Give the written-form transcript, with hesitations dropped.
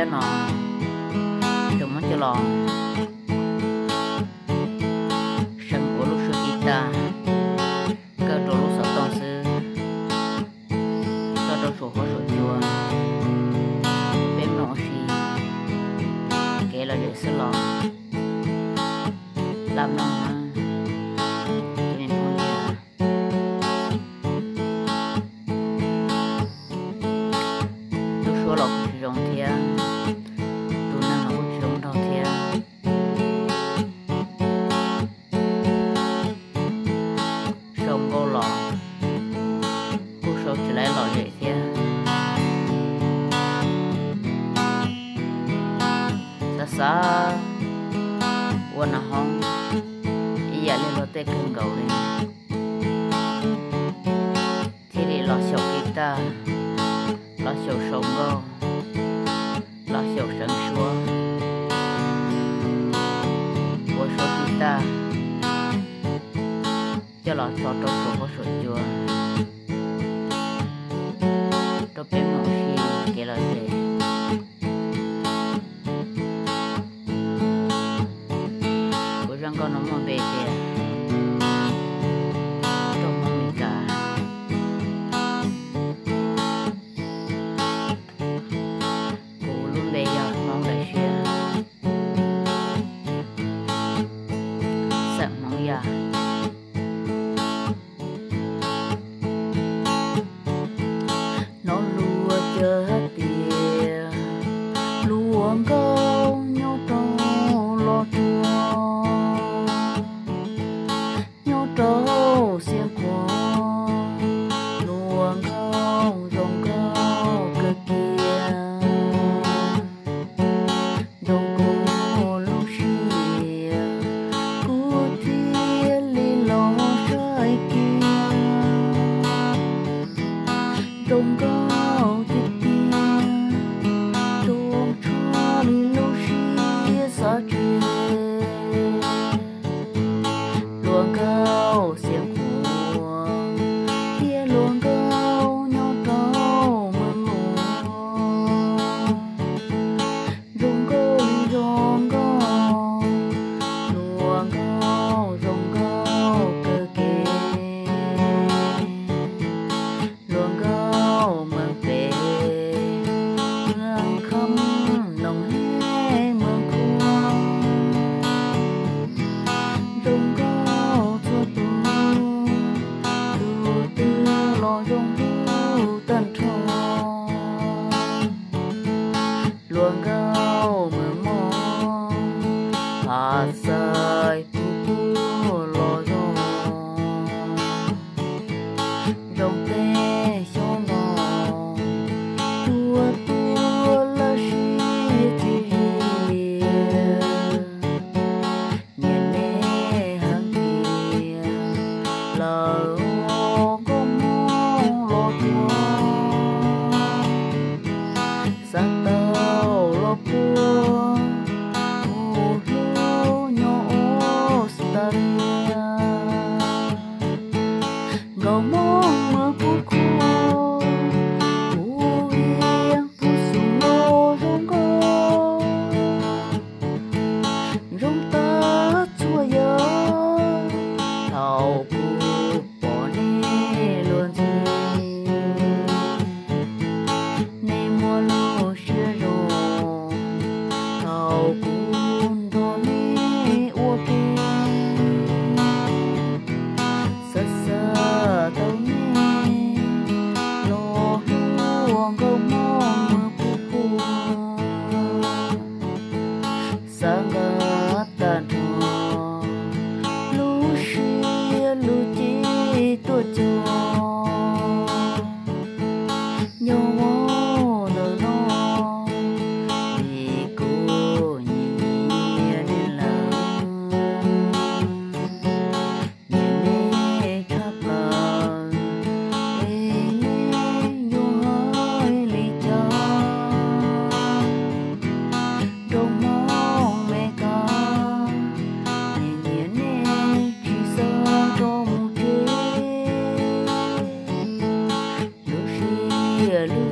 nó chúng nó cho lò sân của lúc sơ kita cơ đồ lúc sợ toàn sư cho đồ sổ hoa sổ chùa bếm nó xì kể là để sơ lò làm nó cho nên thôi lúc số lò cũng rộng thiệt tụi nó cũng rộng đầu thiệt sông cô lò cô số chỉ lấy lò dễ thiệt xa xa quên là không ý giờ lên lò tê cưng gầu đi thì đi lò sầu kita lò sầu sông gầu lò sầu sân xua của số kita cho lò cho trâu số có số chùa trâu bếm màu xì kể là gì của răng con nó mà bê kìa trâu mà mình cả của luôn bê giờ mong đại xuyên sợ mong giờ nó lùa chờ tiền lùa câu nhau trâu lo chua nhau trâu xiên qua lùa câu rồng câu cơ kia rồng cô lúc xìa cú thiên li lo rơi kia rồng câu tiết tiền rồng cho li lúc xìa xa chuyện luồng câu xiên cuồng kia luồng câu nhau trâu mừng rồng câu li rồng câu luồng câu cơ kê luồng câu mừng về mừng khâm nồng hé mừng cuồng rồng câu cho tu lo rồng tu tân tròn luồng câu mừng mong phá sai tu lo rồng rồng tê cho nó tua là shi chi nhìn nè hàng kia lỡ có mong lo chua sa tao lo cua lu nhỏ staria gầu mong mơ phút khô yên phút sung lô rong cô rong ta chua nhớ thầu cụ bỏ đi luôn gì nay mua lô xưa rồi thầu cụ đồ đi ua kê sơ sơ tao nghe lo luồng câu mong mơ phút khô sang ngỡ tàn trò lu xia lu chi tua cho nhau mô nở nó vì cô nhìn nên lòng nhìn nê khắp lòng nê vô hơi lý cho rồng mong mẹ con nhìn nê chỉ sợ trong chế lu xia lu